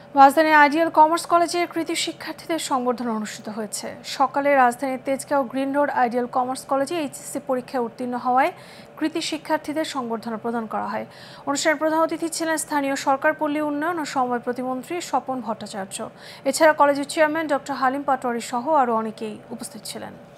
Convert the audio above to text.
রাজধানীর ideal commerce কলেজের কৃতি শিক্ষার্থীদের সংবর্ধনা অনুষ্ঠিত হয়েছে। সকালে রাজধানীর Tejgaon green road ideal commerce কলেজে এইচএসসি পরীক্ষায় উত্তীর্ণ হওয়ায় কৃতি শিক্ষার্থীদের সংবর্ধনা প্রদান করা হয়। অনুষ্ঠানের প্রধান অতিথি ছিলেন স্থানীয় সরকার, পল্লী উন্নয়ন ও সমবায় প্রতিমন্ত্রী স্বপন ভট্টাচার্য। এছাড়া কলেজের চেয়ারম্যান ডক্টর হালিম পাটোয়ারি সহ আরও অনেকেই উপস্থিত ছিলেন।